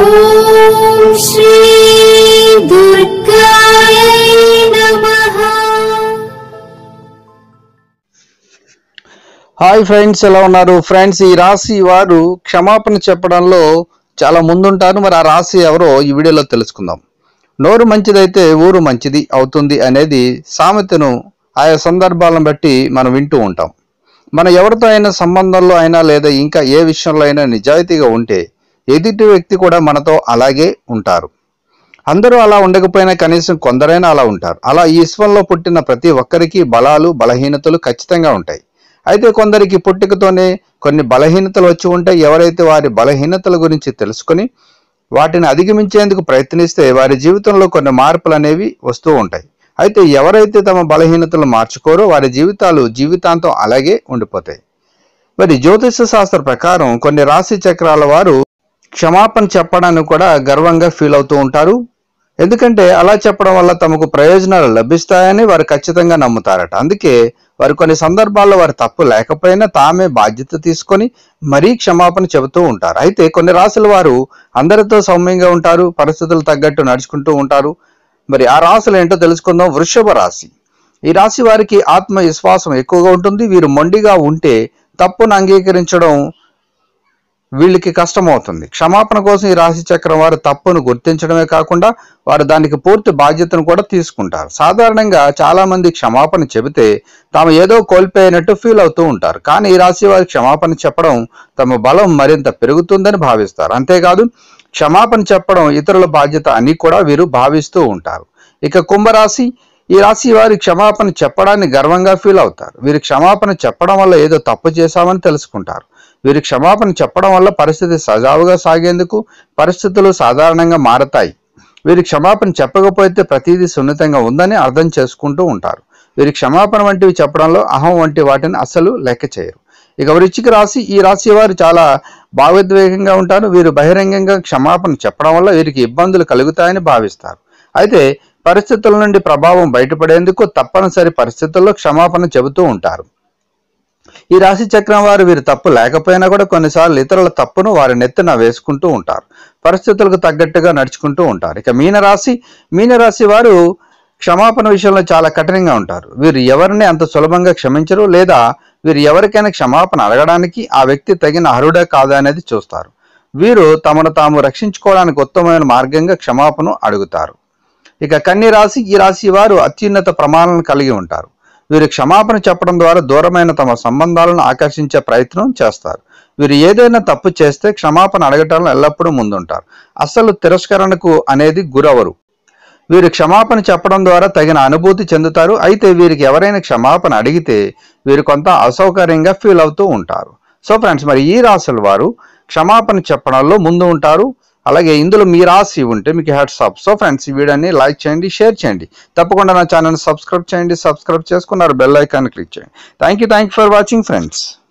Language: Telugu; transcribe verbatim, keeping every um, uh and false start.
ఓం శ్రీ దుర్గాయ నమః. హాయ్ ఫ్రెండ్స్, ఎలా ఉన్నారు ఫ్రెండ్స్? ఈ రాశి వారు క్షమాపణ చెప్పడంలో చాలా ముందుంటారు. మరి ఆ రాశి ఎవరో ఈ వీడియోలో తెలుసుకుందాం. నోరు మంచిదైతే ఊరు మంచిది అవుతుంది అనేది సామెతను ఆయా సందర్భాలను బట్టి మనం వింటూ ఉంటాం. మన ఎవరితో అయినా సంబంధంలో అయినా లేదా ఇంకా ఏ విషయంలో అయినా నిజాయితీగా ఉంటే ఎదుటి వ్యక్తి కూడా మనతో అలాగే ఉంటారు. అందరూ అలా ఉండకపోయినా కనీసం కొందరైనా అలా ఉంటారు. అలా ఈ విశ్వంలో పుట్టిన ప్రతి ఒక్కరికి బలాలు బలహీనతలు ఖచ్చితంగా ఉంటాయి. అయితే కొందరికి పుట్టుకతోనే కొన్ని బలహీనతలు వచ్చి ఉంటాయి. ఎవరైతే వారి బలహీనతల గురించి తెలుసుకొని వాటిని అధిగమించేందుకు ప్రయత్నిస్తే వారి జీవితంలో కొన్ని మార్పులు అనేవి వస్తూ ఉంటాయి. అయితే ఎవరైతే తమ బలహీనతలు మార్చుకోరో వారి జీవితాలు జీవితాంతం అలాగే ఉండిపోతాయి. మరి జ్యోతిష శాస్త్ర ప్రకారం కొన్ని రాశి చక్రాల వారు క్షమాపణ చెప్పడానికి కూడా గర్వంగా ఫీల్ అవుతూ ఉంటారు. ఎందుకంటే అలా చెప్పడం వల్ల తమకు ప్రయోజనాలు లభిస్తాయని వారు ఖచ్చితంగా నమ్ముతారట. అందుకే వారు కొన్ని సందర్భాల్లో వారి తప్పు లేకపోయినా తామే బాధ్యత తీసుకొని మరీ క్షమాపణ చెబుతూ ఉంటారు. అయితే కొన్ని రాశుల వారు అందరితో సౌమ్యంగా ఉంటారు, పరిస్థితులు తగ్గట్టు నడుచుకుంటూ ఉంటారు. మరి ఆ రాశులు ఏంటో తెలుసుకుందాం. వృషభ రాశి. ఈ రాశి వారికి ఆత్మవిశ్వాసం ఎక్కువగా ఉంటుంది. వీరు మొండిగా ఉంటే తప్పును అంగీకరించడం వీళ్ళకి కష్టమవుతుంది. క్షమాపణ కోసం ఈ రాశి చక్రం వారు తప్పును గుర్తించడమే కాకుండా వారు దానికి పూర్తి బాధ్యతను కూడా తీసుకుంటారు. సాధారణంగా చాలా మంది క్షమాపణ చెబితే తాము ఏదో కోల్పోయినట్టు ఫీల్ అవుతూ ఉంటారు. కానీ ఈ రాశి వారి క్షమాపణ చెప్పడం తమ బలం మరింత పెరుగుతుందని భావిస్తారు. అంతేకాదు క్షమాపణ చెప్పడం ఇతరుల బాధ్యత అని కూడా వీరు భావిస్తూ ఉంటారు. ఇక కుంభరాశి. ఈ రాశి వారి క్షమాపణ చెప్పడాన్ని గర్వంగా ఫీల్ అవుతారు. వీరి క్షమాపణ చెప్పడం వల్ల ఏదో తప్పు చేశామని తెలుసుకుంటారు. వీరి క్షమాపణ చెప్పడం వల్ల పరిస్థితి సజావుగా సాగేందుకు పరిస్థితులు సాధారణంగా మారతాయి. వీరి క్షమాపణ చెప్పకపోతే ప్రతిదీ సున్నితంగా ఉందని అర్థం చేసుకుంటూ ఉంటారు. వీరి క్షమాపణ వంటివి చెప్పడంలో అహం వంటి వాటిని అస్సలు లెక్క చేయరు. ఇక వృశ్చిక రాశి. ఈ రాశి వారు చాలా భావోద్వేగంగా ఉంటారు. వీరు బహిరంగంగా క్షమాపణ చెప్పడం వల్ల వీరికి ఇబ్బందులు కలుగుతాయని భావిస్తారు. అయితే పరిస్థితుల నుండి ప్రభావం బయటపడేందుకు తప్పనిసరి పరిస్థితుల్లో క్షమాపణ చెబుతూ ఉంటారు. ఈ రాశి చక్రం వారు వీరి తప్పు లేకపోయినా కూడా కొన్నిసార్లు ఇతరుల తప్పును వారి నెత్తిన వేసుకుంటూ ఉంటారు. పరిస్థితులకు తగ్గట్టుగా నడుచుకుంటూ ఉంటారు. ఇక మీనరాశి. మీనరాశి వారు క్షమాపణ విషయంలో చాలా కఠినంగా ఉంటారు. వీరు ఎవరిని అంత సులభంగా క్షమించరు, లేదా వీరు ఎవరికైనా క్షమాపణ అడగడానికి ఆ వ్యక్తి తగిన అర్హుడా కాదా అనేది చూస్తారు. వీరు తమను తాము రక్షించుకోవడానికి ఉత్తమమైన మార్గంగా క్షమాపణ అడుగుతారు. ఇక కన్య రాశి. ఈ రాశి వారు అత్యున్నత ప్రమాణాలను కలిగి ఉంటారు. వీరు క్షమాపణ చెప్పడం ద్వారా దూరమైన తమ సంబంధాలను ఆకర్షించే ప్రయత్నం చేస్తారు. వీరు ఏదైనా తప్పు చేస్తే క్షమాపణ అడగటంలో ఎల్లప్పుడూ ముందుంటారు. అసలు తిరస్కరణకు అనేది గురవరు. వీరు క్షమాపణ చెప్పడం ద్వారా తగిన అనుభూతి చెందుతారు. అయితే వీరికి ఎవరైనా క్షమాపణ అడిగితే వీరు కొంత అసౌకర్యంగా ఫీల్ అవుతూ ఉంటారు. సో ఫ్రెండ్స్, మరి ఈ రాశుల వారు క్షమాపణ చెప్పడంలో ముందు ఉంటారు. అలాగే ఇందులో మీ రాశి ఉంటే మీకు హ్యాట్స్ ఆఫ్. సో ఫ్రెండ్స్, ఈ వీడియోని లైక్ చేయండి, షేర్ చేయండి. తప్పకుండా నా ఛానల్ని సబ్స్క్రైబ్ చేయండి. సబ్స్క్రైబ్ చేసుకున్నారు బెల్ ఐకాన్ క్లిక్ చేయండి. Thank you thank you for watching friends.